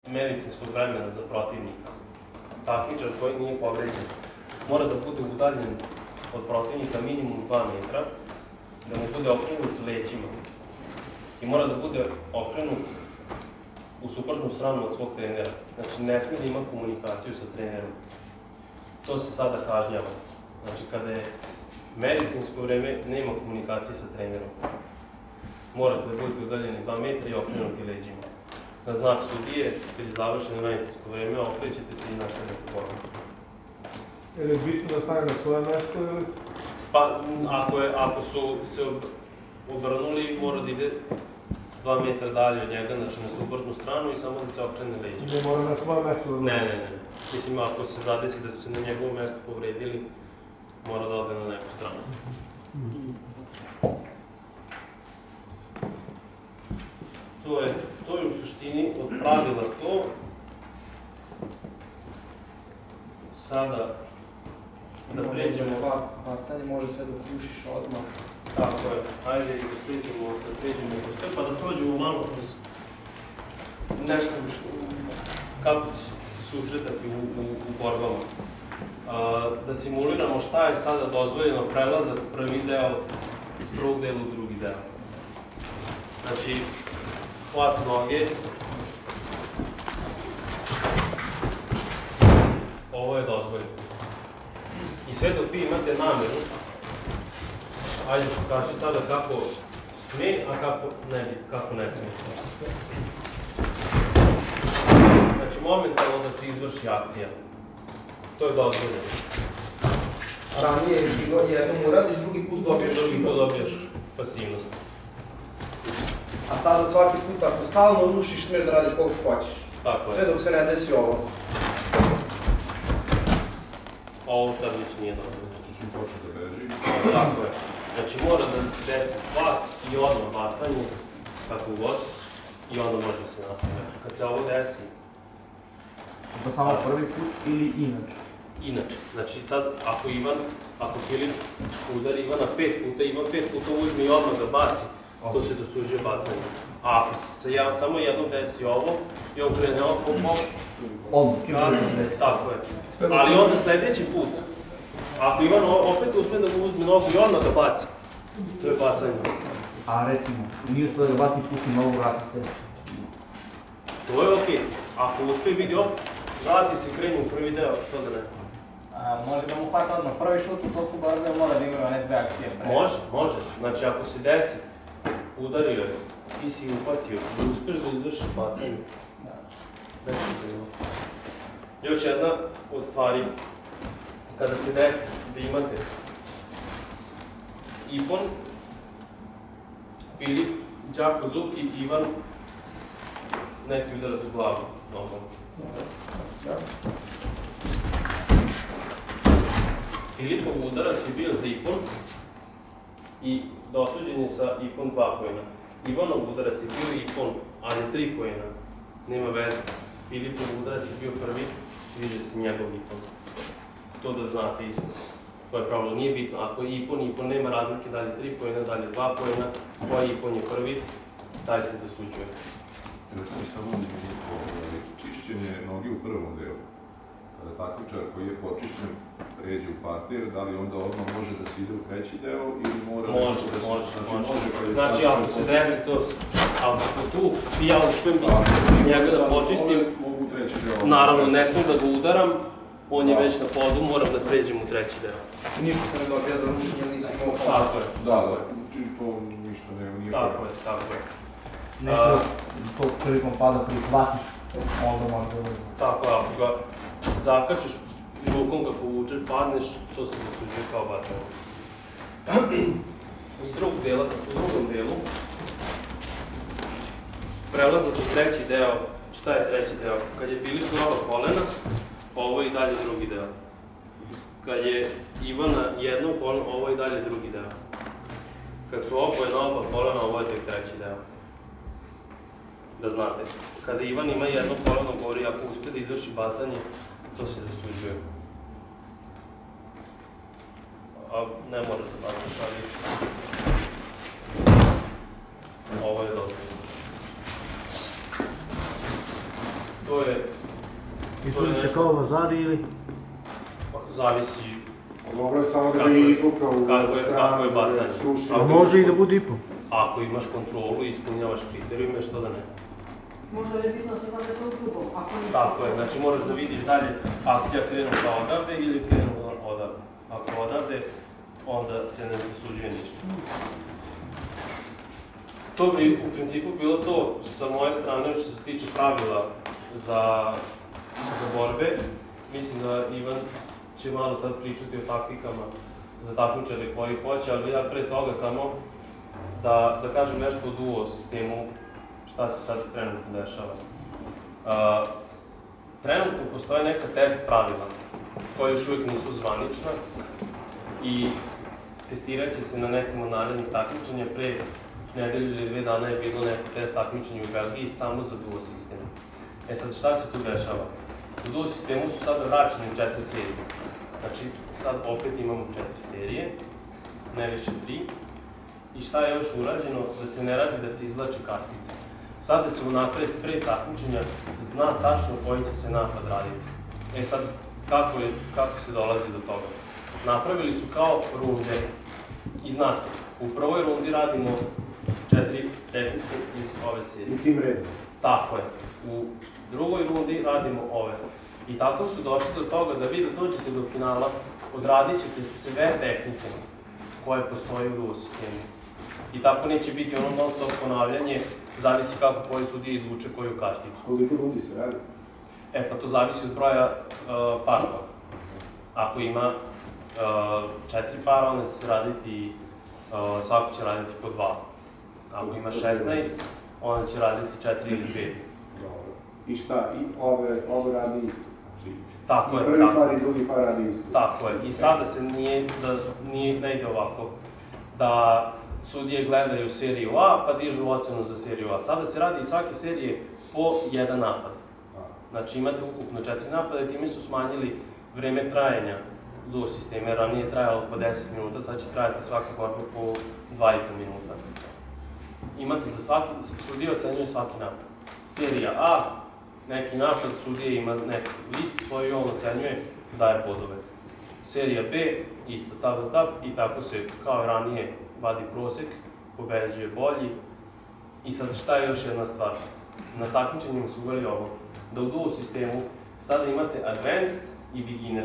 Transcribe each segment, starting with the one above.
medicinskog vremena za protivnika. Takmičar koji nije povređen mora da bude udaljen od protivnika minimum 2 metra, da mu bude okrenut leđima i mora da bude okrenut u suprotnu stranu od svog trenera. Znači, ne smije da ima komunikaciju sa trenerom. To se sada kažnjava. Znači, kada je medicinsko vreme, nema komunikacije sa trenerom. Morate da budete udaljeni 2 metra i okrenuti leđima. Na znak sudije, kad je završeno medicinsko vreme, okrećete se i nastavljate borbu. Je li bitno da stane na svoje mesto ili? Pa, ako su se obrnuli, mora da ide 2 metra dalje od njega, znači na suprotnu stranu i samo da se okrene leđima. Ne mora na svoje mesto da... Ne. Mislim, ako se zadesi da su se na njegovom mestu povredili, mora da ode na neku stranu. To je u suštini od pravila to. Sada da pređemo... Bacanje može sve da krušiš odmah. Tako je. Ajde da pređemo kroz to, pa da prođemo malo kroz nešto kako će se susretati u borbama. Da simuliramo šta je sada dozvoljeno prelazak prvi deo iz prvog dela u drugi deo. Znači, hvat noge. Ovo je dozvoljeno. I sve dok vi imate nameru, ajde pokaži sada kako sme, a kako ne sme. Znači, momentalno da se izvrši akcija. To je dozvoljeno. Ranije je bilo jednom uradiš, drugi put dobiješ pasivnost. A sada svaki put ako stalno rušiš, smiješ da radiš koliko hoćeš. Tako je. Sve dok se ne desi ovo. Ovo sad već nije dozvoljeno. Čim počne da beži. Tako je. Znači mora da se desi hvat i odmah bacanje, kako god, i onda može se nastaviti. Kad se ovo desi... To samo prvi put ili inače? Inače. Znači sad, ako Filip udari Ivana 5 puta, Ivan 5 puta uzme i odmah da baci, to se dosuđuje bacanje. A ako se samo jednom desi ovo, i on krene tako je. Ali onda sledeći put, ako Ivan opet usme da mu uzme nogu i odmah da baci, to je bacanje. A recimo, nije uspio da baci pusti nogu, vrati se. To je okej. Ako uspe vidi vrati se i krenu u prvi deo, što da ne? Može da mu hvata odmah prvi šut u toku borbe, mora da ima one 2 akcije pre. Može. Znači ako se desi, udario je, ti si uhvatio i uspeš da izvršiš bacanje. Još jedna od stvari, kada se desi da imate Ipon, Filip, Đako Zuk i Ivan, neki udarac u glavu nogom. Filipov udarac je bio za Ipon i dosuđen je sa Ipon 2 poena. Ivanov udarac je bio Ipon, ali 3 poena. Nema veze. Filipov udarac je bio prvi, diže se njegov Ipon. To da znate isto. To je pravilo, nije bitno. Ako je Ipon, nema razlike, dalje 3 poena, dalje 2 poena, koji Ipon je prvi, taj se dosuđuje. Samo čišćenje noge u prvom delu. Kada takmičar koji je počišćen pređe u parter, da li onda odmah može da se ide u treći deo ili mora... Može. Znači, ako se desi to, ako smo tu i ja uspijem njega da počistim, naravno ne smijem da ga udaram, on je već na podu, moram da pređem u treći deo. Ništa se ne dobija za rušenje, nisi imao podu. Tako je. Da, čini to ništa nije... Tako je. Nešto to prilikom pada prihvatiš, onda možda da... Tako je, ako ga zakačiš rukom kako vučeš, padneš, to se dosuđuje kao bacanje. Iz drugog dela, kad su u drugom delu, prelazak u treći deo. Šta je treći deo? Kad je Filip groba kolena, ovo je i dalje drugi deo. Kad je Ivana jedno koleno, ovo je i dalje drugi deo. Kad su oboje na oba kolena, ovo je tek treći deo. Da znate, kada Ivan ima jedno koleno gori, ako uspe da izvrši bacanje, to se dosuđuje. A ne mora da bacaš, ali ovo je dozvoljeno. to je... I sudi se kao vazari ili? Zavisi Dobro je samo da bi izvukao u kako je bacanje. A može i da bude i po. Ako imaš kontrolu i ispunjavaš kriterijume, što da ne? Možda je bitno se vada to grubo, ako nisi... Tako je, znači moraš da vidiš dalje akcija krenula odavde ili krenula odavde. Ako odavde, onda se ne dosuđuje ništa. To bi u principu bilo to sa moje strane što se tiče pravila za borbe. Mislim da Ivan će malo sad pričati o taktikama za takmičare koji hoće, ali ja pre toga samo da kažem nešto o duo sistemu, šta se sad trenutno dešava. Trenutno postoje neka test pravila koja još uvijek nisu zvanična i testirat će se na nekim od narednih takmičenja. Pre nedelju ili 2 dana je bilo neko test takmičenja u Belgiji samo za duo sistem. E sad, šta se tu dešava? U duo sistemu su sada vraćene 4 serije. Znači, sad opet imamo 4 serije, ne više 3. I šta je još urađeno? Da se ne radi da se izvlače kartice. Sada se unapred, pre takmičenja, zna tačno koji će se napad raditi. E sad, kako se dolazi do toga? Napravili su kao runde i zna se. U prvoj rundi radimo 4 tehnike iz ove serije. I tim redom. Tako je. U drugoj rundi radimo ove. I tako su došli do toga da vi da dođete do finala, odradit ćete sve tehnike koje postoje u duo sistemu. I tako neće biti ono non-stop ponavljanje, zavisi kako koji sudija izvuče koju karticu. Koliko rundi se radi? E pa to zavisi od broja parova. Ako ima 4 para, onda će se raditi, svako će raditi po 2. Ako ima 16, onda će raditi 4 ili 5. Dobro. I šta? I ove radi isto? Tako je, prvi par i drugi par radi isto? Tako je. I sada se ne ide ovako da sudije gledaju seriju A pa dižu ocenu za seriju A. Sada se radi iz svake serije po 1 napad. Znači imate ukupno 4 napada i time su smanjili vreme trajanja duo sistema. Ranije je trajalo po 10 minuta, sad će trajati svaka borba po 2,5 minuta. Imate za svaki, sudija ocenjuje svaki napad. Serija A, neki napad, sudija ima neki list svoj i on ocenjuje, daje bodove. Serija B, isto tap i tako se kao ranije vadi prosek, pobeđuje bolji. I sad šta je još jedna stvar? Na takmičenjima su uveli ovo, da u duo sistemu sada imate Advanced i Beginner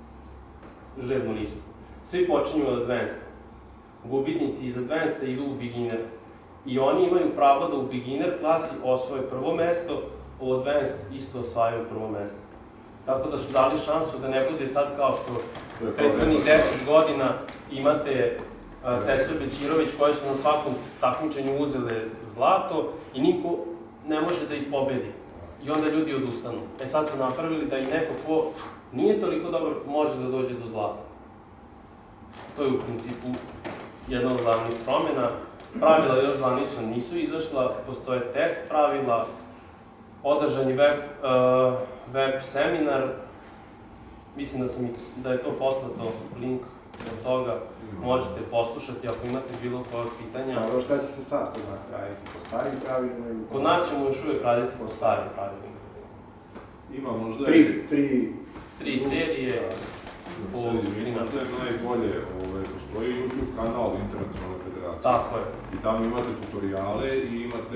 žrebnu listu. Svi počinju od Advanced. Gubitnici iz Advanced idu u Beginner. I oni imaju pravo da u Beginner klasi osvoje prvo mesto, u Advanced isto osvajaju prvo mesto. Tako da su dali šansu da ne bude sad kao što prethodnih 10 godina imate sestre Bećirović koje su na svakom takmičenju uzele zlato i niko ne može da ih pobedi. I onda ljudi odustanu. E sad su napravili da i neko ko nije toliko dobar može da dođe do zlata. To je u principu jedna od glavnih promjena. Pravila još zvanična nisu izašla, postoje test pravila, održan je web seminar, mislim da je to poslato link od toga, možete poslušati ako imate bilo koje pitanja. Dobro, šta će se sad kod nas raditi? Po starim pravilima ili... Kod nas ćemo još uvijek raditi po starim pravilima. Ima možda... Tri serije po 3 naše. Možda je najbolje, postoji YouTube kanal Internacionalne federacije. Tako je. I tamo imate tutoriale i imate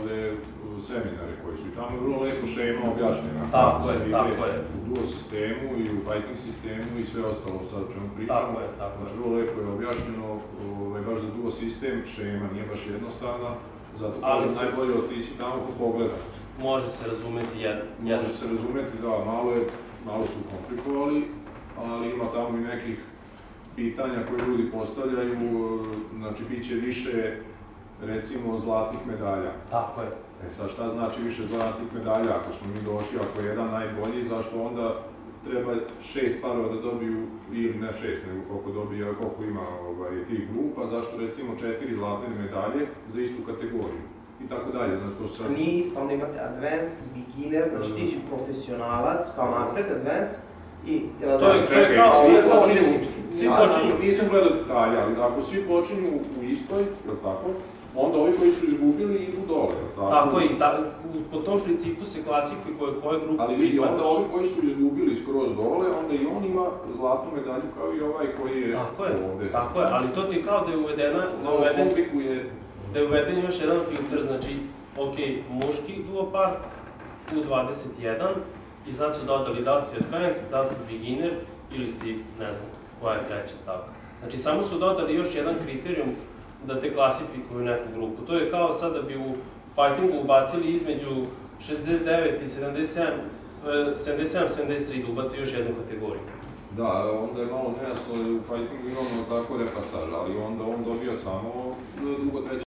seminare koji su i tamo je vrlo lepo šema objašnjena. Tako je. U duo sistemu i u fighting sistemu i sve ostalo sad o čemu pričamo. Tako je. Znači vrlo lepo je objašnjeno, baš za duo sistem, šema nije baš jednostavna, zato kažem najbolje otići tamo ko pogleda. Može se razumeti jedno. Može se razumeti, da, malo su komplikovali, ali ima tamo i nekih pitanja koje ljudi postavljaju, znači bit će više, recimo, zlatnih medalja. Tako je. E sad, šta znači više zlatnih medalja? Ako smo mi došli, ako je jedan najbolji, zašto onda treba 6 parova da dobiju, ili ne 6, nego koliko ima tih grupa, zašto recimo 4 zlatne medalje za istu kategoriju? I tako dalje, znači to sad... Nije isto, onda imate Advanced, Beginner, znači ti si profesionalac, kao napred, Advanced, i... To je kao svi počinju, nisam gledao detalja, ali ako svi počinju u istoj, je li tako, onda ovi koji su izgubili idu dole. Tako i po tom principu se klasifikuje koje grupe. Ali vidi, onda ovi koji su izgubili skroz dole, onda i on ima zlatnu medalju kao i ovaj koji je ovdje. Tako je, ali to ti kao da je uvedena, da je uveden još jedan filter, znači, ok, muški duopar, U21, i sad su dodali da li si advanced, da li si beginner, ili si, ne znam, koja je treća stavka. Znači, samo su dodali još jedan kriterijum da te klasifikuju u neku grupu. To je kao sad da bi u fightingu ubacili između 69 i 77-73 da ubaci još jednu kategoriju. Da, onda je malo nejasno, u fightingu imamo tako repasaž, ali onda on dobija samo dugo treće